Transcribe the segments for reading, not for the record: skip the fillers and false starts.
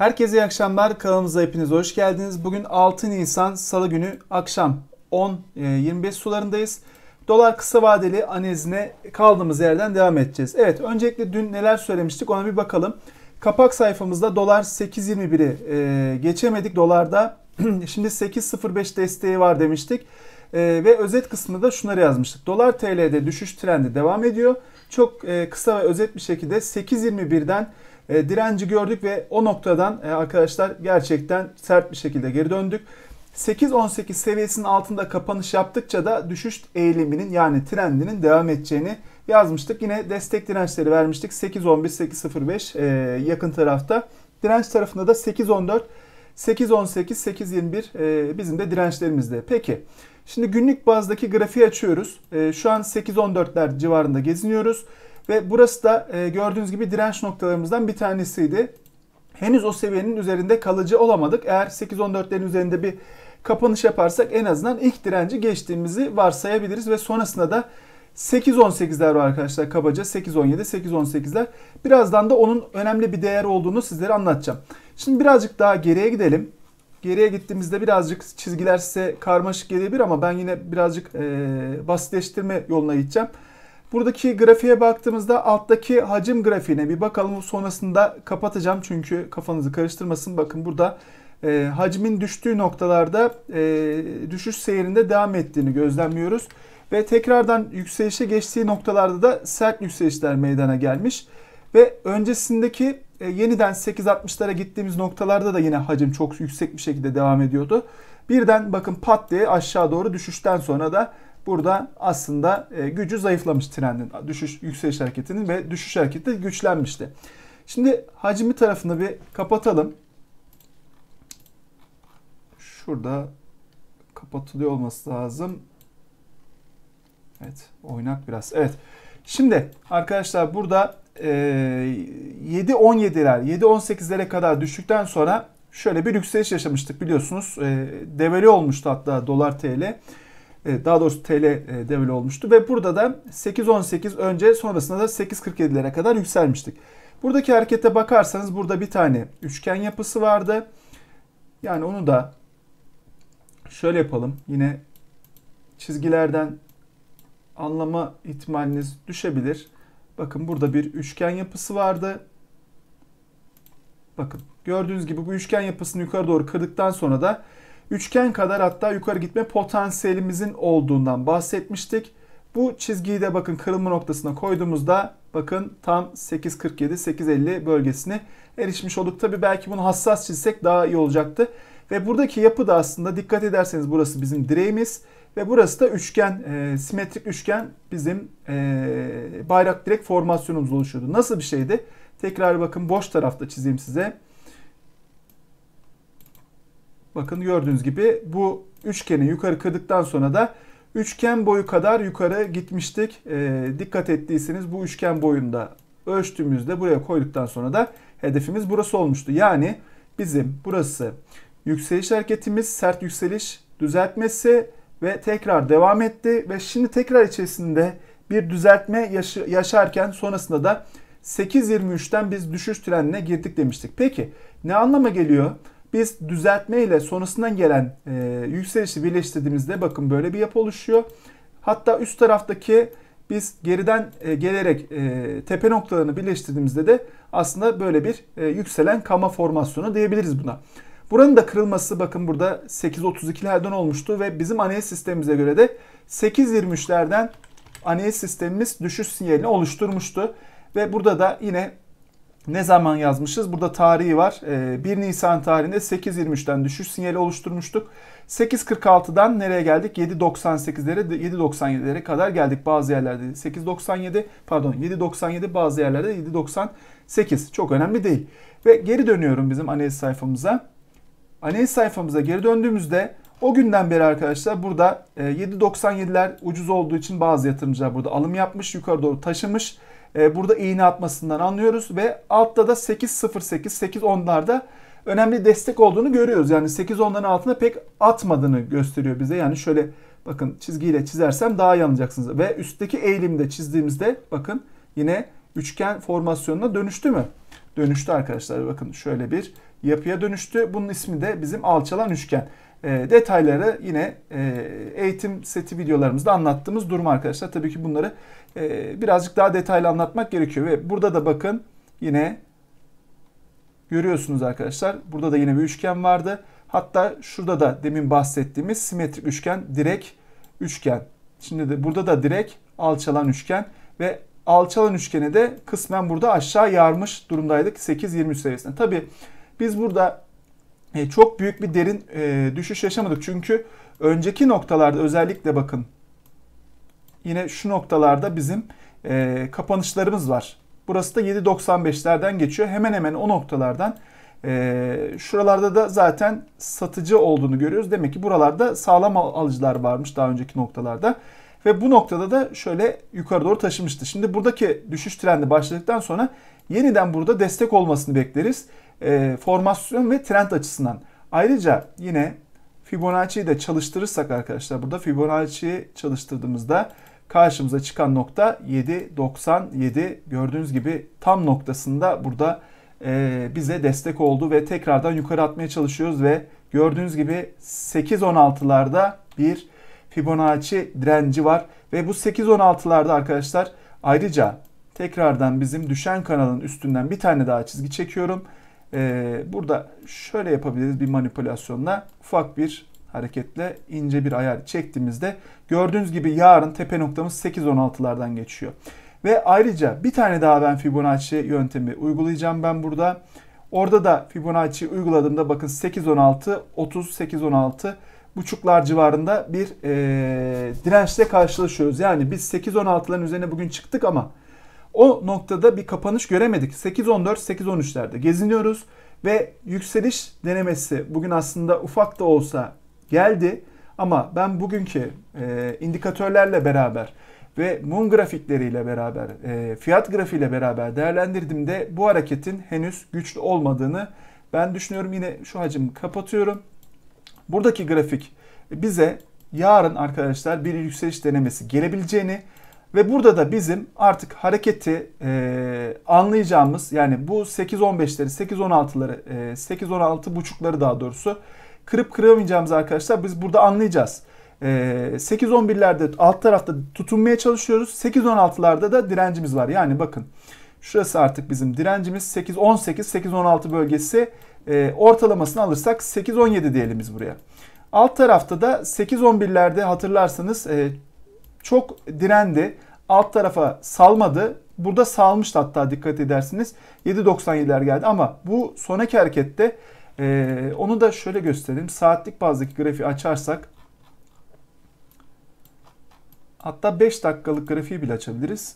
Herkese iyi akşamlar. Kanalımıza hepiniz hoş geldiniz. Bugün 6 Nisan Salı günü akşam 10.25 sularındayız. Dolar kısa vadeli analizine kaldığımız yerden devam edeceğiz. Evet, öncelikle dün neler söylemiştik ona bir bakalım. Kapak sayfamızda dolar 8.21'i geçemedik dolarda. Şimdi 8.05 desteği var demiştik. Ve özet kısmında da şunları yazmıştık. Dolar TL'de düşüş trendi devam ediyor. Çok kısa ve özet bir şekilde 8.21'den direnci gördük ve o noktadan arkadaşlar gerçekten sert bir şekilde geri döndük. 8.18 seviyesinin altında kapanış yaptıkça da düşüş eğiliminin yani trendinin devam edeceğini yazmıştık. Yine destek dirençleri vermiştik. 8.11, 8.05 yakın tarafta. Direnç tarafında da 8.14, 8.18, 8.21 bizim de dirençlerimizde. Peki şimdi günlük bazdaki grafiği açıyoruz. Şu an 8.14'ler civarında geziniyoruz. Ve burası da gördüğünüz gibi direnç noktalarımızdan bir tanesiydi. Henüz o seviyenin üzerinde kalıcı olamadık. Eğer 8.14'lerin üzerinde bir kapanış yaparsak en azından ilk direnci geçtiğimizi varsayabiliriz. Ve sonrasında da 8.18'ler var arkadaşlar, kabaca 8.17, 8.18'ler. Birazdan da onun önemli bir değer olduğunu sizlere anlatacağım. Şimdi birazcık daha geriye gidelim. Geriye gittiğimizde birazcık çizgiler size karmaşık gelebilir ama ben yine birazcık basitleştirme yoluna gideceğim. Buradaki grafiğe baktığımızda alttaki hacim grafiğine bir bakalım. Sonrasında kapatacağım çünkü kafanızı karıştırmasın. Bakın burada hacmin düştüğü noktalarda düşüş seyrinde devam ettiğini gözlemliyoruz. Ve tekrardan yükselişe geçtiği noktalarda da sert yükselişler meydana gelmiş. Ve öncesindeki yeniden 8.60'lara gittiğimiz noktalarda da yine hacim çok yüksek bir şekilde devam ediyordu. Birden bakın pat diye aşağı doğru düşüşten sonra da burada aslında gücü zayıflamış trendin, yükseliş hareketinin ve düşüş hareketi de güçlenmişti. Şimdi hacmi tarafını bir kapatalım. Şurada kapatılıyor olması lazım. Evet, oynak biraz. Evet. Şimdi arkadaşlar burada 7.17'ler, 7.18'lere kadar düştükten sonra şöyle bir yükseliş yaşamıştık biliyorsunuz. Devalüe olmuştu hatta dolar TL. Daha doğrusu TL devalüe olmuştu ve burada da 8.18 önce sonrasında da 8.47'lere kadar yükselmiştik. Buradaki harekete bakarsanız burada bir tane üçgen yapısı vardı. Yani onu da şöyle yapalım. Yine çizgilerden anlama ihtimaliniz düşebilir. Bakın burada bir üçgen yapısı vardı. Bakın gördüğünüz gibi bu üçgen yapısını yukarı doğru kırdıktan sonra da üçgen kadar hatta yukarı gitme potansiyelimizin olduğundan bahsetmiştik. Bu çizgiyi de bakın kırılma noktasına koyduğumuzda bakın tam 8.47-8.50 bölgesine erişmiş olduk. Tabi belki bunu hassas çizsek daha iyi olacaktı. Ve buradaki yapı da aslında dikkat ederseniz burası bizim direğimiz. Ve burası da üçgen, simetrik üçgen bizim bayrak direk formasyonumuz oluşuyordu. Nasıl bir şeydi? Tekrar bakın boş tarafta çizeyim size. Bakın gördüğünüz gibi bu üçgeni yukarı kırdıktan sonra da üçgen boyu kadar yukarı gitmiştik. Dikkat ettiyseniz bu üçgen boyunda ölçtüğümüzde buraya koyduktan sonra da hedefimiz burası olmuştu. Yani bizim burası yükseliş hareketimiz, sert yükseliş düzeltmesi ve tekrar devam etti. Ve şimdi tekrar içerisinde bir düzeltme yaşarken sonrasında da 8.23'ten biz düşüş trendine girdik demiştik. Peki ne anlama geliyor? Biz düzeltme ile sonrasından gelen yükselişi birleştirdiğimizde bakın böyle bir yapı oluşuyor. Hatta üst taraftaki biz geriden gelerek tepe noktalarını birleştirdiğimizde de aslında böyle bir yükselen kama formasyonu diyebiliriz buna. Buranın da kırılması bakın burada 8.32'lerden olmuştu ve bizim analiz sistemimize göre de 8.23'lerden analiz sistemimiz düşüş sinyalini oluşturmuştu. Ve burada da yine ne zaman yazmışız? Burada tarihi var. 1 Nisan tarihinde 8.23'ten düşüş sinyali oluşturmuştuk. 8.46'dan nereye geldik? 7.98'lere, 7.97'lere kadar geldik bazı yerlerde. 7.97 bazı yerlerde 7.98. Çok önemli değil. Ve geri dönüyorum bizim analiz sayfamıza. Analiz sayfamıza geri döndüğümüzde o günden beri arkadaşlar burada 7.97'ler ucuz olduğu için bazı yatırımcılar burada alım yapmış, yukarı doğru taşımış. Burada iğne atmasından anlıyoruz ve altta da 8.08, 8.10'larda önemli destek olduğunu görüyoruz. Yani 8.10'ların altında pek atmadığını gösteriyor bize. Yani şöyle bakın çizgiyle çizersem daha iyi anlayacaksınız. Ve üstteki eğilimde çizdiğimizde bakın yine üçgen formasyonuna dönüştü mü? dönüştü arkadaşlar. Bakın şöyle bir yapıya dönüştü. Bunun ismi de bizim alçalan üçgen. Detayları yine eğitim seti videolarımızda anlattığımız durum arkadaşlar. Tabii ki bunları birazcık daha detaylı anlatmak gerekiyor. Ve burada da bakın yine görüyorsunuz arkadaşlar. Burada da yine bir üçgen vardı. Hatta şurada da demin bahsettiğimiz simetrik üçgen, direk üçgen. Şimdi de burada da direk alçalan üçgen ve alçalan üçgeni de kısmen burada aşağı yarmış durumdaydık 8-23 seviyesinde. Tabii biz burada çok büyük bir derin düşüş yaşamadık. Çünkü önceki noktalarda özellikle bakın yine şu noktalarda bizim kapanışlarımız var. Burası da 7.95'lerden geçiyor. Hemen hemen o noktalardan şuralarda da zaten satıcı olduğunu görüyoruz. Demek ki buralarda sağlam alıcılar varmış daha önceki noktalarda. Ve bu noktada da şöyle yukarı doğru taşımıştı. Şimdi buradaki düşüş trendi başladıktan sonra yeniden burada destek olmasını bekleriz. Formasyon ve trend açısından. Ayrıca yine Fibonacci'yi de çalıştırırsak arkadaşlar burada Fibonacci'yi çalıştırdığımızda karşımıza çıkan nokta 7.97, gördüğünüz gibi tam noktasında burada bize destek oldu ve tekrardan yukarı atmaya çalışıyoruz ve gördüğünüz gibi 8.16'larda bir Fibonacci direnci var ve bu 8.16'larda arkadaşlar ayrıca tekrardan bizim düşen kanalın üstünden bir tane daha çizgi çekiyorum. Burada şöyle yapabiliriz bir manipülasyonla, ufak bir hareketle ince bir ayar çektiğimizde gördüğünüz gibi yarın tepe noktamız 8.16'lardan geçiyor. Ve ayrıca bir tane daha ben Fibonacci yöntemi uygulayacağım ben burada. Orada da Fibonacci uyguladığımda bakın 8.16, 38.16 buçuklar civarında bir dirençle karşılaşıyoruz. Yani biz 8.16'ların üzerine bugün çıktık ama o noktada bir kapanış göremedik. 8.14, 8.13'lerde geziniyoruz ve yükseliş denemesi bugün aslında ufak da olsa geldi. Ama ben bugünkü indikatörlerle beraber ve mum grafikleriyle beraber, fiyat grafiğiyle beraber değerlendirdiğimde bu hareketin henüz güçlü olmadığını ben düşünüyorum. Yine şu hacimi kapatıyorum. Buradaki grafik bize yarın arkadaşlar bir yükseliş denemesi gelebileceğini ve burada da bizim artık hareketi anlayacağımız, yani bu 8.15'leri, 8.16'ları, 8.16 buçukları daha doğrusu kırıp kıramayacağımız arkadaşlar biz burada anlayacağız. 8.11'lerde alt tarafta tutunmaya çalışıyoruz. 8.16'larda da direncimiz var. Yani bakın şurası artık bizim direncimiz 8.18, 8.16 bölgesi, ortalamasını alırsak 8.17 diyelim biz buraya. Alt tarafta da 8.11'lerde hatırlarsanız çok direndi. Alt tarafa salmadı. Burada salmıştı hatta, dikkat edersiniz. 7.97'ler geldi ama bu sonraki harekette onu da şöyle göstereyim. Saatlik bazdaki grafiği açarsak, hatta 5 dakikalık grafiği bile açabiliriz.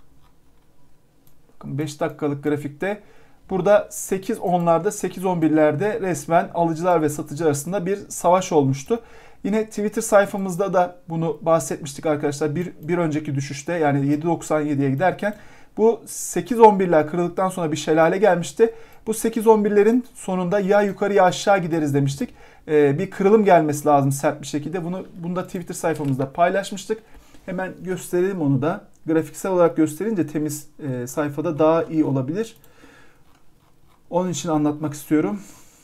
Bakın 5 dakikalık grafikte burada 8.10'larda 8.11'lerde resmen alıcılar ve satıcı arasında bir savaş olmuştu. Yine Twitter sayfamızda da bunu bahsetmiştik arkadaşlar. Bir önceki düşüşte, yani 7.97'ye giderken bu 8.11'ler kırıldıktan sonra bir şelale gelmişti. Bu 8.11'lerin sonunda ya yukarı ya aşağı gideriz demiştik. Bir kırılım gelmesi lazım sert bir şekilde. Bunu da Twitter sayfamızda paylaşmıştık. Hemen gösterelim onu da. Grafiksel olarak gösterince temiz sayfada daha iyi olabilir. Onun için anlatmak istiyorum.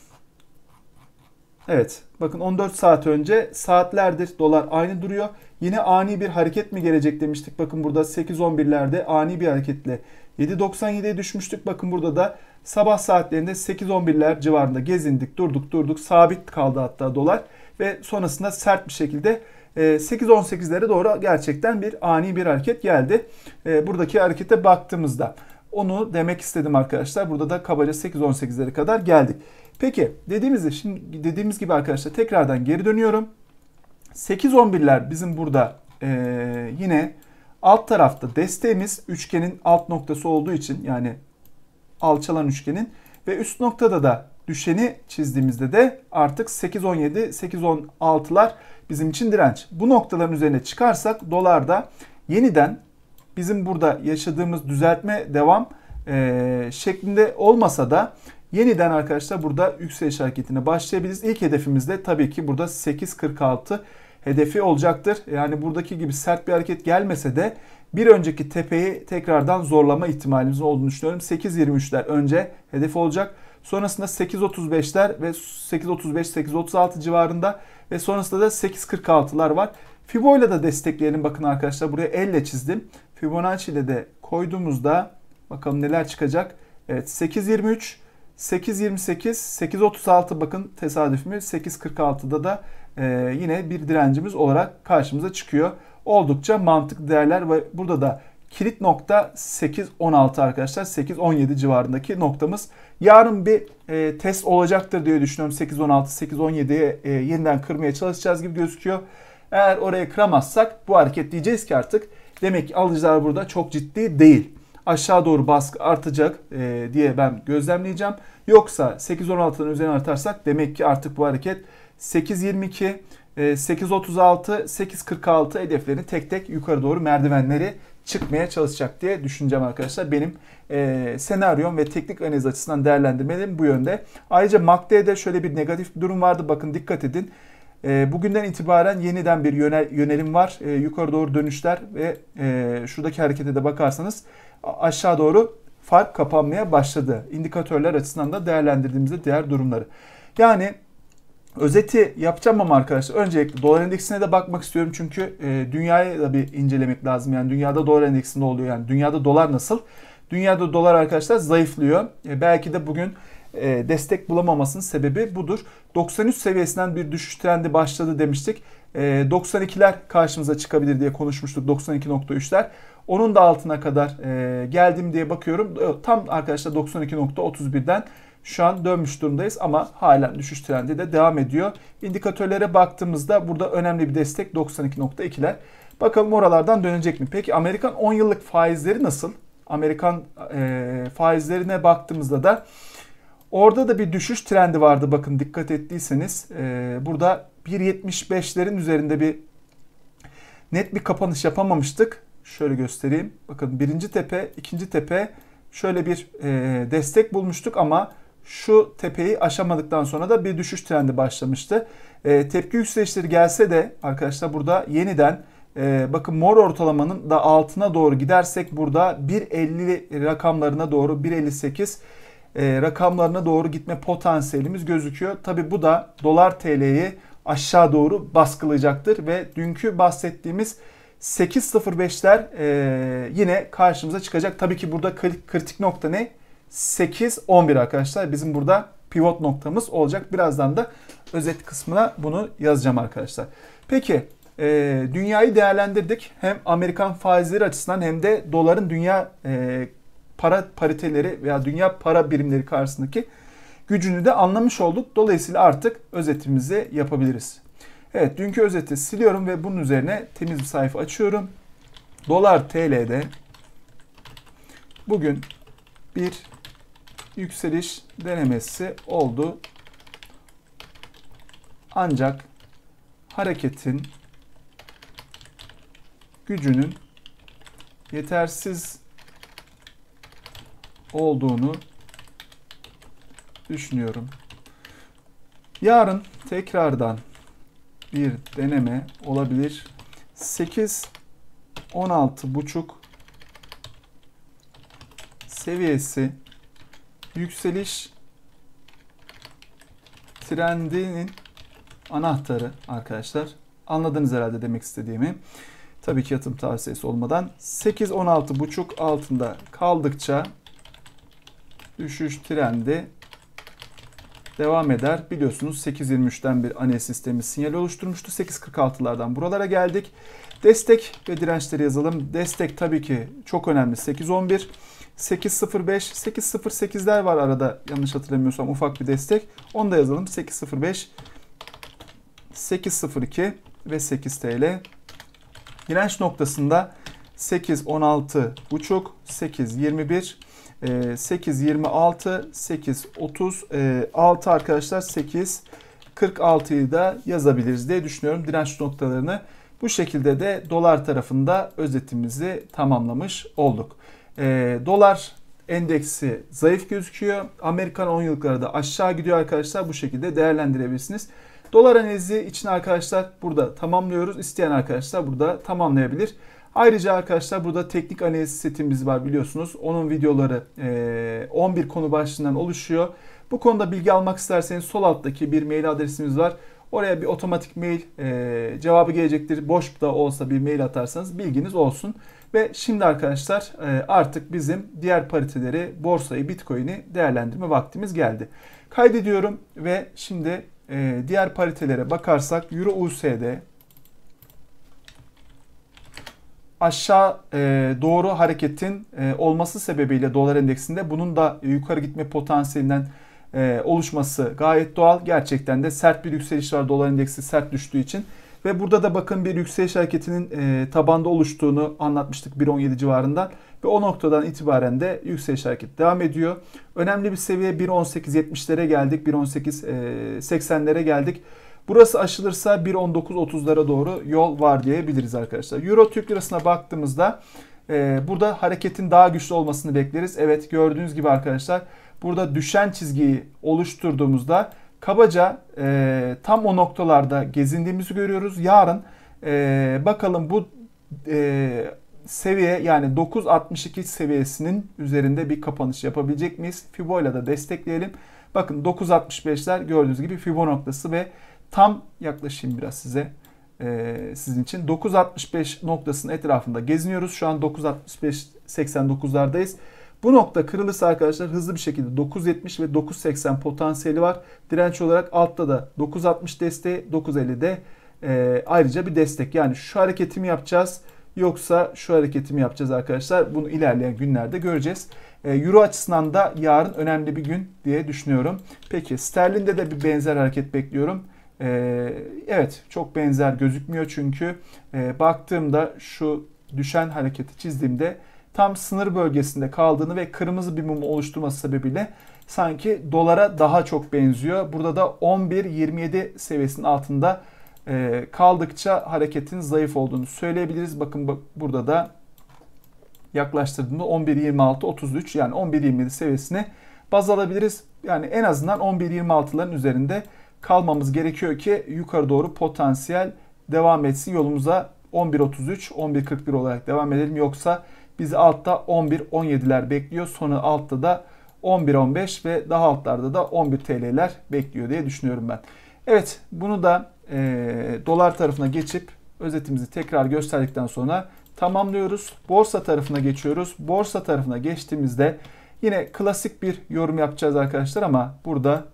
Evet, bakın 14 saat önce saatlerdir dolar aynı duruyor. Yine ani bir hareket mi gelecek demiştik. Bakın burada 8.11'lerde ani bir hareketle 7.97'ye düşmüştük. Bakın burada da sabah saatlerinde 8.11'ler civarında gezindik, durduk. Sabit kaldı hatta dolar. Ve sonrasında sert bir şekilde 8.18'lere doğru gerçekten bir ani bir hareket geldi. Buradaki harekete baktığımızda onu demek istedim arkadaşlar. Burada da kabaca 8.18'lere kadar geldik. Peki dediğimiz gibi arkadaşlar tekrardan geri dönüyorum. 8.11'ler bizim burada yine alt tarafta desteğimiz, üçgenin alt noktası olduğu için, yani alçalan üçgenin, ve üst noktada da düşeni çizdiğimizde de artık 8.17, 8.16'lar bizim için direnç. Bu noktaların üzerine çıkarsak dolarda yeniden bizim burada yaşadığımız düzeltme devam şeklinde olmasa da yeniden arkadaşlar burada yükseliş hareketine başlayabiliriz. İlk hedefimiz de tabii ki burada 8.46 hedefi olacaktır. Yani buradaki gibi sert bir hareket gelmese de bir önceki tepeyi tekrardan zorlama ihtimalimiz olduğunu düşünüyorum. 8.23'ler önce hedef olacak. Sonrasında 8.35'ler ve 8.35-8.36 civarında ve sonrasında da 8.46'lar var. Fibo ile de destekleyelim. Bakın arkadaşlar buraya elle çizdim. Fibonacci ile de koyduğumuzda bakalım neler çıkacak. Evet 8.23, 8.28, 8.36 bakın tesadüf mü? 8.46'da da yine bir direncimiz olarak karşımıza çıkıyor. Oldukça mantıklı değerler ve burada da kilit nokta 8.16 arkadaşlar. 8.17 civarındaki noktamız. Yarın bir test olacaktır diye düşünüyorum. 8.16, 8.17'ye yeniden kırmaya çalışacağız gibi gözüküyor. Eğer orayı kıramazsak bu hareket diyeceğiz ki artık demek ki alıcılar burada çok ciddi değil. Aşağı doğru baskı artacak diye ben gözlemleyeceğim. Yoksa 8.16'nın üzerine artarsak demek ki artık bu hareket 8.22, 8.36, 8.46 hedeflerini tek tek yukarı doğru merdivenleri çıkmaya çalışacak diye düşüneceğim arkadaşlar. Benim senaryom ve teknik analiz açısından değerlendirmelerim bu yönde. Ayrıca MACD'de şöyle bir negatif bir durum vardı. Bakın dikkat edin. Bugünden itibaren yeniden bir yönelim var. Yukarı doğru dönüşler ve şuradaki harekete de bakarsanız aşağı doğru fark kapanmaya başladı. İndikatörler açısından da değerlendirdiğimizde diğer durumları. Yani özeti yapacağım ama arkadaşlar öncelikle dolar endeksine de bakmak istiyorum. Çünkü dünyayı da bir incelemek lazım. Yani dünyada dolar endeksinde oluyor. Yani dünyada dolar nasıl? Dünyada dolar arkadaşlar zayıflıyor. Belki de bugün destek bulamamasının sebebi budur. 93 seviyesinden bir düşüş trendi başladı demiştik. 92'ler karşımıza çıkabilir diye konuşmuştuk. 92.3'ler. Onun da altına kadar geldim diye bakıyorum. Tam arkadaşlar 92.31'den şu an dönmüş durumdayız ama hala düşüş trendi de devam ediyor. İndikatörlere baktığımızda burada önemli bir destek 92.2'ler. Bakalım oralardan dönecek mi? Peki Amerikan 10 yıllık faizleri nasıl? Amerikan faizlerine baktığımızda da orada da bir düşüş trendi vardı. Bakın dikkat ettiyseniz burada 1.75'lerin üzerinde bir net bir kapanış yapamamıştık. Şöyle göstereyim. Bakın birinci tepe, ikinci tepe şöyle bir destek bulmuştuk ama şu tepeyi aşamadıktan sonra da bir düşüş trendi başlamıştı. Tepki yükselişleri gelse de arkadaşlar burada yeniden bakın mor ortalamanın da altına doğru gidersek burada 1.50 rakamlarına doğru 1.58 rakamlarına doğru gitme potansiyelimiz gözüküyor. Tabi bu da dolar TL'yi aşağı doğru baskılayacaktır ve dünkü bahsettiğimiz 8.05'ler yine karşımıza çıkacak. Tabii ki burada kritik nokta ne? 8.11 arkadaşlar. Bizim burada pivot noktamız olacak. Birazdan da özet kısmına bunu yazacağım arkadaşlar. Peki dünyayı değerlendirdik. Hem Amerikan faizleri açısından hem de doların dünya para pariteleri veya dünya para birimleri karşısındaki gücünü de anlamış olduk. Dolayısıyla artık özetimizi yapabiliriz. Evet, dünkü özeti siliyorum ve bunun üzerine temiz bir sayfa açıyorum. Dolar TL'de bugün bir yükseliş denemesi oldu. Ancak hareketin gücünün yetersiz olduğunu düşünüyorum. Yarın tekrardan bir deneme olabilir. 8-16,5 seviyesi yükseliş trendinin anahtarı arkadaşlar. Anladınız herhalde demek istediğimi. Tabii ki yatırım tavsiyesi olmadan 8-16,5 altında kaldıkça düşüş trendi devam eder. Biliyorsunuz 8.23'ten bir analiz sistemi sinyal oluşturmuştu. 8.46'lardan buralara geldik. Destek ve dirençleri yazalım. Destek tabii ki çok önemli. 8.11, 8.05, 8.08'ler var arada yanlış hatırlamıyorsam ufak bir destek. Onu da yazalım. 8.05, 8.02 ve 8 TL. Direnç noktasında 8.16,5, 8.21, 8.26, 8.36 arkadaşlar 8.46'yı da yazabiliriz diye düşünüyorum direnç noktalarını. Bu şekilde de dolar tarafında özetimizi tamamlamış olduk. Dolar endeksi zayıf gözüküyor. Amerikan 10 yıllıkları da aşağı gidiyor arkadaşlar. Bu şekilde değerlendirebilirsiniz. Dolar analizi için arkadaşlar burada tamamlıyoruz. İsteyen arkadaşlar burada tamamlayabilir. Ayrıca arkadaşlar burada teknik analiz setimiz var biliyorsunuz. Onun videoları 11 konu başlığından oluşuyor. Bu konuda bilgi almak isterseniz sol alttaki bir mail adresimiz var. Oraya bir otomatik mail cevabı gelecektir. Boş da olsa bir mail atarsanız bilginiz olsun. Ve şimdi arkadaşlar artık bizim diğer pariteleri, borsayı, Bitcoin'i değerlendirme vaktimiz geldi. Kaydediyorum ve şimdi diğer paritelere bakarsak Euro USD aşağı doğru hareketin olması sebebiyle dolar endeksinde bunun da yukarı gitme potansiyelinden oluşması gayet doğal. Gerçekten de sert bir yükseliş var, dolar endeksi sert düştüğü için. Ve burada da bakın bir yükseliş hareketinin tabanda oluştuğunu anlatmıştık 1.17 civarından. Ve o noktadan itibaren de yükseliş hareketi devam ediyor. Önemli bir seviye 1.18.70'lere geldik, 1.18.80'lere geldik. Burası aşılırsa 1.19.30'lara doğru yol var diyebiliriz arkadaşlar. Euro Türk Lirası'na baktığımızda burada hareketin daha güçlü olmasını bekleriz. Evet, gördüğünüz gibi arkadaşlar burada düşen çizgiyi oluşturduğumuzda kabaca tam o noktalarda gezindiğimizi görüyoruz. Yarın bakalım bu seviye yani 9.62 seviyesinin üzerinde bir kapanış yapabilecek miyiz? Fibo ile de destekleyelim. Bakın 9.65'ler gördüğünüz gibi Fibo noktası ve tam yaklaşayım biraz size sizin için. 9.65 noktasının etrafında geziniyoruz. Şu an 9.65-89'lardayız. Bu nokta kırılırsa arkadaşlar hızlı bir şekilde 9.70 ve 9.80 potansiyeli var. Direnç olarak altta da 9.60 desteği, 9.50'de ayrıca bir destek. Yani şu hareketi mi yapacağız yoksa şu hareketi mi yapacağız arkadaşlar? Bunu ilerleyen günlerde göreceğiz. Euro açısından da yarın önemli bir gün diye düşünüyorum. Peki sterlinde de bir benzer hareket bekliyorum. Evet, çok benzer gözükmüyor çünkü baktığımda şu düşen hareketi çizdiğimde tam sınır bölgesinde kaldığını ve kırmızı bir mum oluşturması sebebiyle sanki dolara daha çok benziyor. Burada da 11.27 seviyesinin altında kaldıkça hareketin zayıf olduğunu söyleyebiliriz. Bakın burada da yaklaştırdığımda 11.26-33 yani 11.27 seviyesine baz alabiliriz. Yani en azından 11.26'ların üzerinde kalmamız gerekiyor ki yukarı doğru potansiyel devam etsin. Yolumuza 11.33, 11.41 olarak devam edelim. Yoksa bizi altta 11.17'ler bekliyor. Sonra altta da 11.15 ve daha altlarda da 11 TL'ler bekliyor diye düşünüyorum ben. Evet, bunu da dolar tarafına geçip özetimizi tekrar gösterdikten sonra tamamlıyoruz. Borsa tarafına geçiyoruz. Borsa tarafına geçtiğimizde yine klasik bir yorum yapacağız arkadaşlar ama burada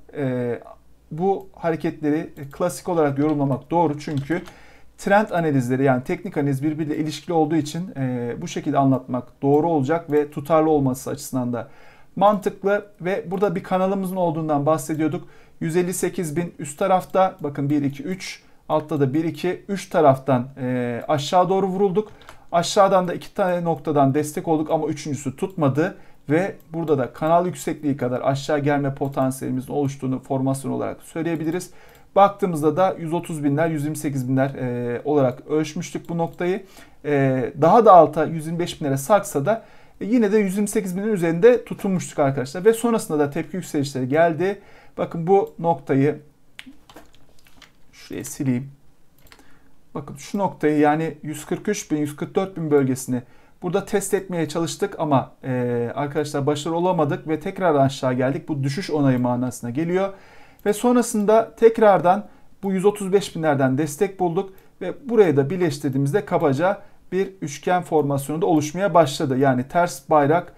bu hareketleri klasik olarak yorumlamak doğru çünkü trend analizleri yani teknik analiz birbiriyle ilişkili olduğu için bu şekilde anlatmak doğru olacak ve tutarlı olması açısından da mantıklı ve burada bir kanalımızın olduğundan bahsediyorduk. 158.000 üst tarafta bakın 1, 2, 3 altta da 1, 2, 3 taraftan aşağı doğru vurulduk. Aşağıdan da 2 tane noktadan destek olduk ama üçüncüsü tutmadı. Ve burada da kanal yüksekliği kadar aşağı gelme potansiyelimizin oluştuğunu formasyon olarak söyleyebiliriz. Baktığımızda da 130.000'ler, 128.000'ler olarak ölçmüştük bu noktayı. Daha da alta 125.000'lere sarksa da yine de 128.000'in üzerinde tutunmuştuk arkadaşlar. Ve sonrasında da tepki yükselişleri geldi. Bakın bu noktayı şuraya sileyim. Bakın şu noktayı yani 143.000, 144.000 bölgesini burada test etmeye çalıştık ama arkadaşlar başarılı olamadık ve tekrar aşağı geldik. Bu düşüş onayı manasına geliyor. Ve sonrasında tekrardan bu 135.000'lerden destek bulduk ve burayı da birleştirdiğimizde kabaca bir üçgen formasyonu da oluşmaya başladı. Yani ters bayrak,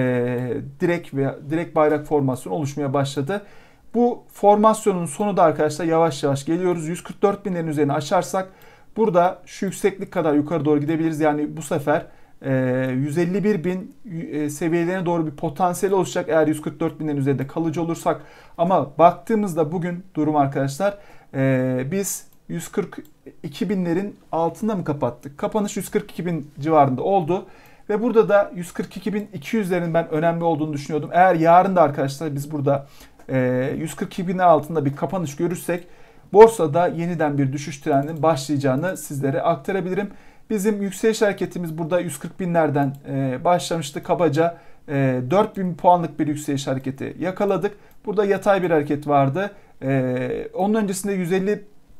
direk bayrak formasyonu oluşmaya başladı. Bu formasyonun sonu da arkadaşlar yavaş yavaş geliyoruz. 144.000'lerin üzerine aşarsak burada şu yükseklik kadar yukarı doğru gidebiliriz. Yani bu sefer 151.000 seviyelerine doğru bir potansiyel oluşacak eğer 144.000'lerin üzerinde kalıcı olursak. Ama baktığımızda bugün durum arkadaşlar biz 142.000'lerin altında mı kapattık? Kapanış 142.000 civarında oldu. Ve burada da 142.200'lerin ben önemli olduğunu düşünüyordum. Eğer yarın da arkadaşlar biz burada 142.000'in altında bir kapanış görürsek borsada yeniden bir düşüş trendinin başlayacağını sizlere aktarabilirim. Bizim yükseliş hareketimiz burada 140.000'lerden başlamıştı. Kabaca 4.000 puanlık bir yükseliş hareketi yakaladık. Burada yatay bir hareket vardı. Onun öncesinde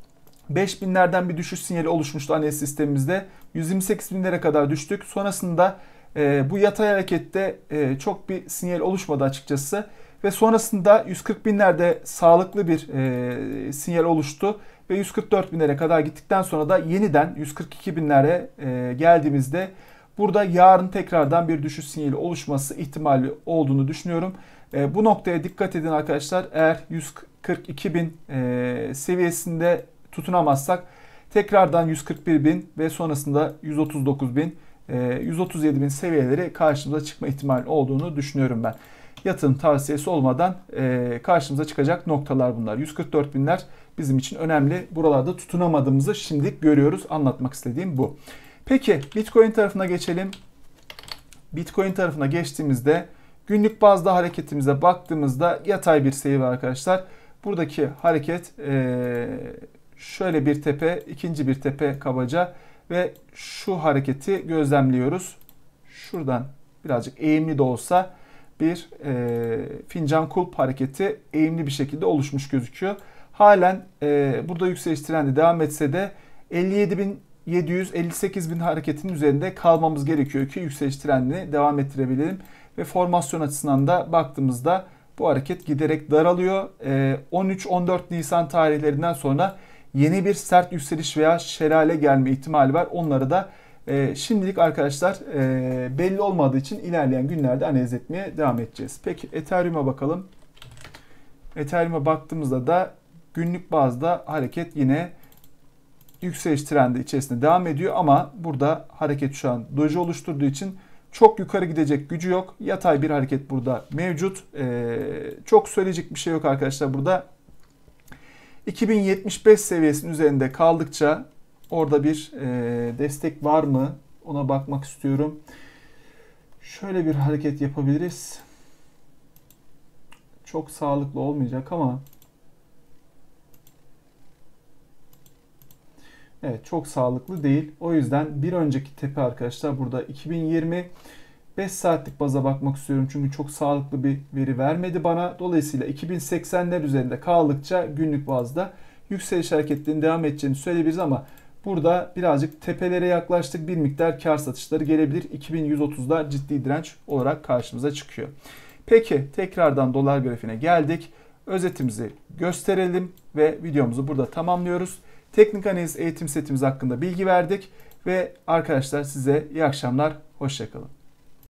5000'lerden bir düşüş sinyali oluşmuştu analiz sistemimizde. 128 binlere kadar düştük. Sonrasında bu yatay harekette çok bir sinyal oluşmadı açıkçası. Ve sonrasında 140 binlerde sağlıklı bir sinyal oluştu. Ve 144 binlere kadar gittikten sonra da yeniden 142 binlere geldiğimizde burada yarın tekrardan bir düşüş sinyali oluşması ihtimali olduğunu düşünüyorum. Bu noktaya dikkat edin arkadaşlar. Eğer 142 bin seviyesinde tutunamazsak tekrardan 141 bin ve sonrasında 139 bin, 137 bin seviyeleri karşımıza çıkma ihtimali olduğunu düşünüyorum ben. Yatırım tavsiyesi olmadan karşımıza çıkacak noktalar bunlar. 144 binler bizim için önemli. Buralarda tutunamadığımızı şimdilik görüyoruz. Anlatmak istediğim bu. Peki Bitcoin tarafına geçelim. Bitcoin tarafına geçtiğimizde günlük bazda hareketimize baktığımızda yatay bir seyir var arkadaşlar. Buradaki hareket şöyle bir tepe, ikinci bir tepe kabaca ve şu hareketi gözlemliyoruz. Şuradan birazcık eğimli de olsa bir fincan kulp hareketi eğimli bir şekilde oluşmuş gözüküyor. Halen burada yükseliş trendi devam etse de 57.700-58.000 hareketinin üzerinde kalmamız gerekiyor ki yükseliş trendini devam ettirebilelim. Ve formasyon açısından da baktığımızda bu hareket giderek daralıyor. 13-14 Nisan tarihlerinden sonra yeni bir sert yükseliş veya şelale gelme ihtimali var. Onları da şimdilik arkadaşlar belli olmadığı için ilerleyen günlerde analiz etmeye devam edeceğiz. Peki Ethereum'a bakalım. Ethereum'a baktığımızda da günlük bazda hareket yine yükseliş trendi içerisinde devam ediyor ama burada hareket şu an doji oluşturduğu için çok yukarı gidecek gücü yok. Yatay bir hareket burada mevcut. Çok söyleyecek bir şey yok arkadaşlar burada. 2075 seviyesinin üzerinde kaldıkça orada bir destek var mı? Ona bakmak istiyorum. Şöyle bir hareket yapabiliriz. Çok sağlıklı olmayacak ama evet, çok sağlıklı değil. O yüzden bir önceki tepe arkadaşlar burada 2020 5 saatlik baza bakmak istiyorum. Çünkü çok sağlıklı bir veri vermedi bana. Dolayısıyla 2080'ler üzerinde kaldıkça günlük bazda yükseliş hareketlerinin devam edeceğini söyleyebiliriz ama burada birazcık tepelere yaklaştık. Bir miktar kar satışları gelebilir. 2130'da ciddi direnç olarak karşımıza çıkıyor. Peki tekrardan dolar grafiğine geldik. Özetimizi gösterelim ve videomuzu burada tamamlıyoruz. Teknik analiz eğitim setimiz hakkında bilgi verdik ve arkadaşlar size iyi akşamlar, hoşça kalın.